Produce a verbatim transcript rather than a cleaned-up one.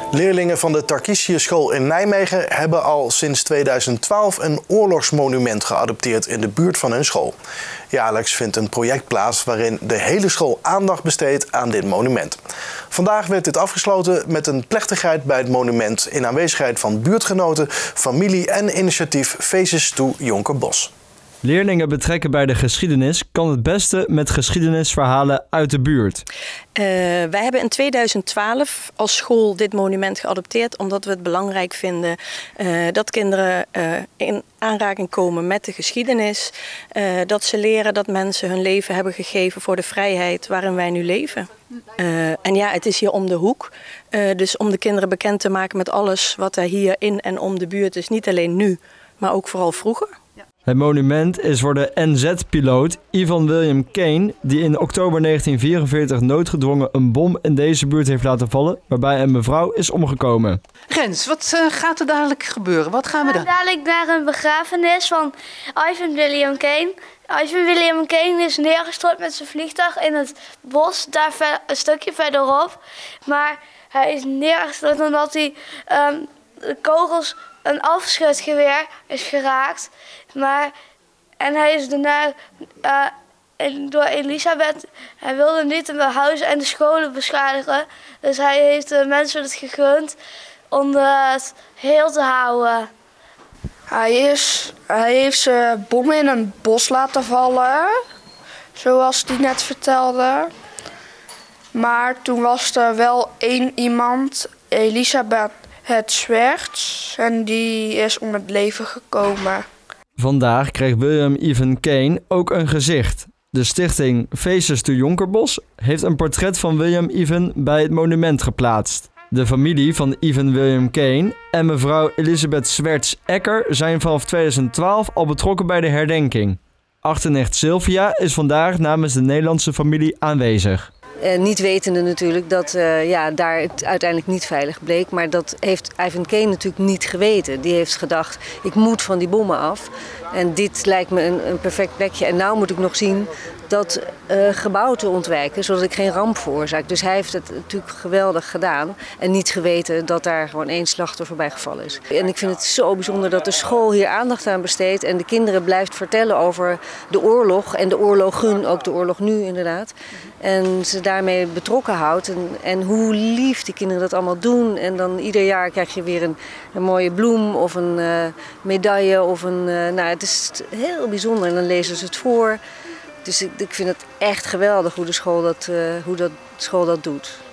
Leerlingen van de Tarkisiuschool in Nijmegen hebben al sinds tweeduizend twaalf een oorlogsmonument geadopteerd in de buurt van hun school. Jaarlijks vindt een project plaats waarin de hele school aandacht besteedt aan dit monument. Vandaag werd dit afgesloten met een plechtigheid bij het monument in aanwezigheid van buurtgenoten, familie en initiatief Faces to Jonkerbos. Leerlingen betrekken bij de geschiedenis kan het beste met geschiedenisverhalen uit de buurt. Uh, wij hebben in tweeduizend twaalf als school dit monument geadopteerd omdat we het belangrijk vinden uh, dat kinderen uh, in aanraking komen met de geschiedenis. Uh, dat ze leren dat mensen hun leven hebben gegeven voor de vrijheid waarin wij nu leven. Uh, en ja, het is hier om de hoek. Uh, dus om de kinderen bekend te maken met alles wat er hier in en om de buurt is. Niet alleen nu, maar ook vooral vroeger. Het monument is voor de N Z-piloot Ivan William Kane, die in oktober negentien vierenveertig noodgedwongen een bom in deze buurt heeft laten vallen, waarbij een mevrouw is omgekomen. Rens, wat uh, gaat er dadelijk gebeuren? Wat gaan we dan? We gaan dadelijk naar een begrafenis van Ivan William Kane. Ivan William Kane is neergestort met zijn vliegtuig in het bos, daar ver, een stukje verderop. Maar hij is neergestort omdat hij um, de kogels, een afschutgeweer is geraakt. Maar, en hij is daarna uh, door Elisabeth, hij wilde niet de huizen en de scholen beschadigen. Dus hij heeft de mensen het gegund om het heel te houden. Hij, is, hij heeft zijn bommen in een bos laten vallen, zoals hij net vertelde. Maar toen was er wel één iemand, Elisabeth het Zwerts, en die is om het leven gekomen. Vandaag kreeg William Ivan Kane ook een gezicht. De stichting Faces to Jonkerbos heeft een portret van William Ivan bij het monument geplaatst. De familie van Ivan William Kane en mevrouw Elisabeth Zwerts-Ecker zijn vanaf tweeduizend twaalf al betrokken bij de herdenking. Achternicht Sylvia is vandaag namens de Nederlandse familie aanwezig. Uh, niet wetende natuurlijk dat uh, ja, daar het uiteindelijk niet veilig bleek. Maar dat heeft Ivan Kane natuurlijk niet geweten. Die heeft gedacht, ik moet van die bommen af. En dit lijkt me een, een perfect plekje. En nou moet ik nog zien dat uh, gebouw te ontwijken, zodat ik geen ramp veroorzaak. Dus hij heeft het natuurlijk geweldig gedaan. En niet geweten dat daar gewoon één slachtoffer bij gevallen is. En ik vind het zo bijzonder dat de school hier aandacht aan besteedt. En de kinderen blijft vertellen over de oorlog. En de oorlogen, ook de oorlog nu inderdaad. En ze daarmee betrokken houdt. En, en hoe lief die kinderen dat allemaal doen. En dan ieder jaar krijg je weer een, een mooie bloem of een uh, medaille. Of een, uh, nou, het is heel bijzonder. En dan lezen ze het voor. Dus ik, ik vind het echt geweldig hoe de school dat, uh, hoe dat, school dat doet.